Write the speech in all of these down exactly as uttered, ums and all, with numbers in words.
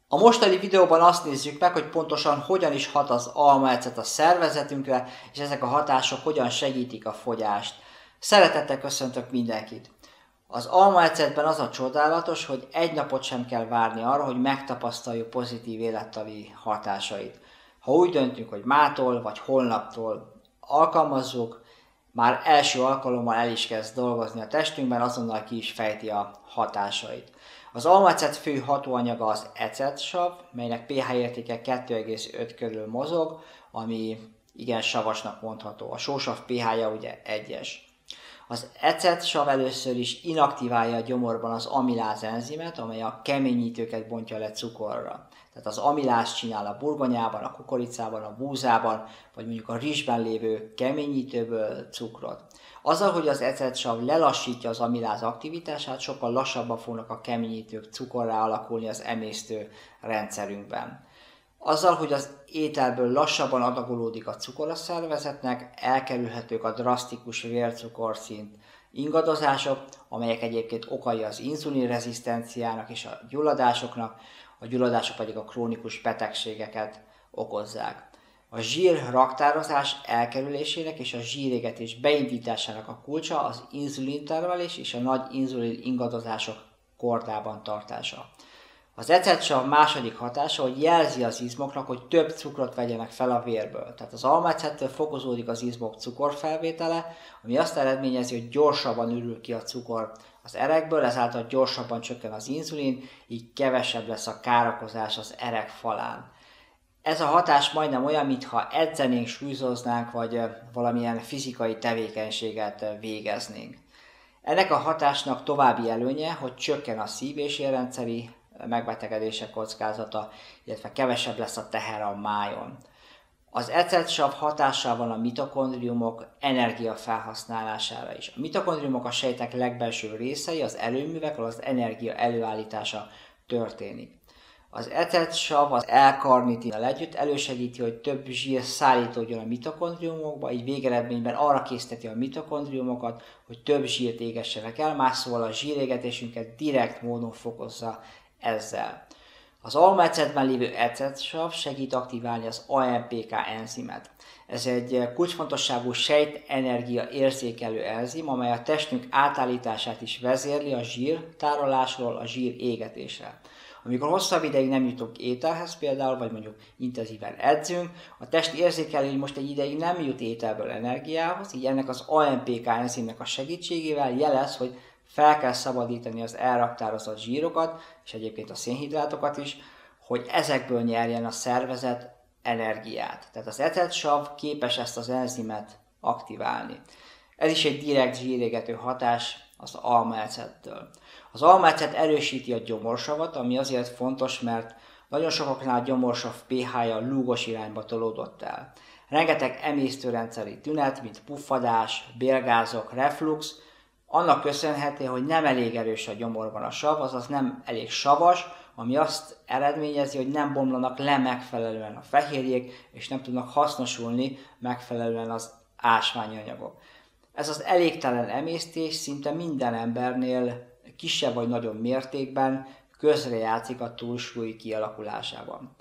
A mostani videóban azt nézzük meg, hogy pontosan hogyan is hat az almaecet a szervezetünkre, és ezek a hatások hogyan segítik a fogyást. Szeretettel köszöntök mindenkit! Az almaecetben az a csodálatos, hogy egy napot sem kell várni arra, hogy megtapasztaljuk pozitív élettani hatásait. Ha úgy döntünk, hogy mától vagy holnaptól alkalmazzuk, már első alkalommal el is kezd dolgozni a testünkben, azonnal ki is fejti a hatásait. Az almaecet fő hatóanyaga az ecetsav, melynek pH értéke kettő egész öt körül mozog, ami igen savasnak mondható. A sósav pH-ja ugye egyes. Az ecetsav először is inaktiválja a gyomorban az amiláz enzimet, amely a keményítőket bontja le cukorra. Tehát az amiláz csinál a burgonyában, a kukoricában, a búzában, vagy mondjuk a rizsben lévő keményítőből cukrot. Azzal, hogy az ecetsav lelassítja az amiláz aktivitását, sokkal lassabban fognak a keményítők cukorrá alakulni az emésztő rendszerünkben. Azzal, hogy az ételből lassabban adagolódik a cukor a szervezetnek, elkerülhetők a drasztikus vércukorszint ingadozások, amelyek egyébként okai az inzulinrezisztenciának és a gyulladásoknak, a gyulladások pedig a krónikus betegségeket okozzák. A zsír raktározás elkerülésének és a zsírégetés beindításának a kulcsa az inzulintermelés és a nagy inzulin ingadozások kordában tartása. Az ecetsav második hatása, hogy jelzi az izmoknak, hogy több cukrot vegyenek fel a vérből. Tehát az almaecettől fokozódik az izmok cukorfelvétele, ami azt eredményezi, hogy gyorsabban ürül ki a cukor az erekből, ezáltal gyorsabban csökken az inzulin, így kevesebb lesz a károkozás az erek falán. Ez a hatás majdnem olyan, mintha edzenénk, súlyzoznánk, vagy valamilyen fizikai tevékenységet végeznénk. Ennek a hatásnak további előnye, hogy csökken a szív- és érrendszeri megbetegedések kockázata, illetve kevesebb lesz a teher a májon. Az ecetsav hatással van a mitokondriumok energia felhasználására is. A mitokondriumok a sejtek legbelső részei, az erőművek, ahol az energia előállítása történik. Az ecetsav az L-karnitinnal együtt elősegíti, hogy több zsír szállítódjon a mitokondriumokba, így végeredményben arra készteti a mitokondriumokat, hogy több zsírt égessenek el, más szóval a zsírégetésünket direkt módon fokozza ezzel. Az almaecetben lévő ecetsav segít aktiválni az á em pé ká enzimet. Ez egy kulcsfontosságú sejtenergia érzékelő enzim, amely a testünk átállítását is vezérli a zsírtárolásról a zsír égetésre. Amikor hosszabb ideig nem jutunk ételhez például, vagy mondjuk intenzíven edzünk, a test érzékelő, hogy most egy ideig nem jut ételből energiához, így ennek az á em pé ká enzimnek a segítségével jelez, hogy fel kell szabadítani az elraktározott zsírokat, és egyébként a szénhidrátokat is, hogy ezekből nyerjen a szervezet energiát. Tehát az ecetsav képes ezt az enzimet aktiválni. Ez is egy direkt zsírégető hatás az almaecettől. Az almaecet erősíti a gyomorsavat, ami azért fontos, mert nagyon sokaknál a gyomorsav pH-ja lúgos irányba tolódott el. Rengeteg emésztőrendszeri tünet, mint puffadás, bélgázok, reflux, annak köszönhető, hogy nem elég erős a gyomorban a sav, azaz nem elég savas, ami azt eredményezi, hogy nem bomlanak le megfelelően a fehérjék, és nem tudnak hasznosulni megfelelően az ásványi anyagok. Ez az elégtelen emésztés szinte minden embernél kisebb vagy nagyobb mértékben közrejátszik a túlsúly kialakulásában.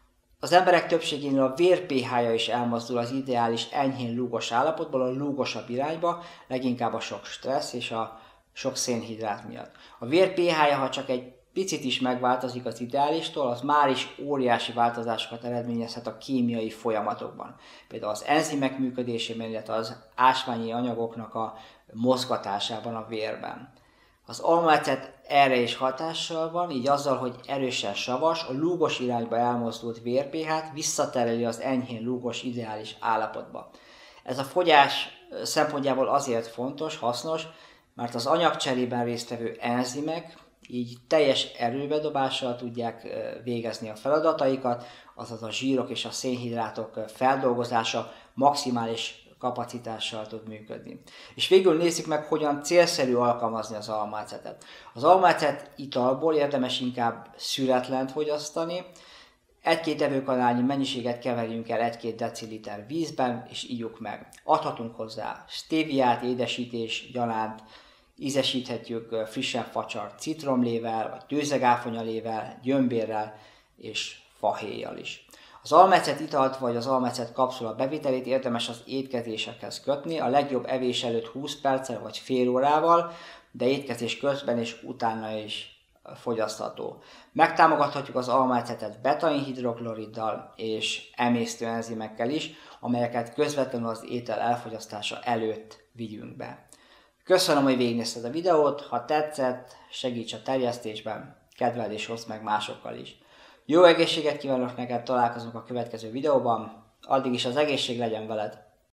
Az emberek többségénél a vér pH-ja is elmozdul az ideális enyhén lúgos állapotból a lúgosabb irányba, leginkább a sok stressz és a sok szénhidrát miatt. A vér pH-ja, ha csak egy picit is megváltozik az ideálistól, az már is óriási változásokat eredményezhet a kémiai folyamatokban. Például az enzimek működésében, illetve az ásványi anyagoknak a mozgatásában a vérben. Az almaecet erre is hatással van, így azzal, hogy erősen savas, a lúgos irányba elmozdult vér pH-t visszatereli az enyhén lúgos ideális állapotba. Ez a fogyás szempontjából azért fontos, hasznos, mert az anyagcserében résztvevő enzimek így teljes erőbedobással tudják végezni a feladataikat, azaz a zsírok és a szénhidrátok feldolgozása maximális kapacitással tud működni. És végül nézzük meg, hogyan célszerű alkalmazni az almaecetet. Az almaecet italból érdemes inkább szüretlent fogyasztani, egy-két evőkanálnyi mennyiséget keverjünk el egy-két deciliter vízben, és ígyuk meg. Adhatunk hozzá stéviát, édesítés gyanánt, ízesíthetjük frissen facsart citromlével, vagy tőzegáfonyalével, gyömbérrel, és fahéjjal is. Az almecet italt vagy az almecet kapszula bevitelét érdemes az étkezésekhez kötni, a legjobb evés előtt húsz perccel vagy fél órával, de étkezés közben és utána is fogyasztható. Megtámogathatjuk az almaecetet betainhidrokloriddal és emésztőenzimekkel is, amelyeket közvetlenül az étel elfogyasztása előtt vigyünk be. Köszönöm, hogy végignézted a videót, ha tetszett, segíts a terjesztésben, kedveld és oszd meg másokkal is. Jó egészséget kívánok neked, találkozunk a következő videóban, addig is az egészség legyen veled!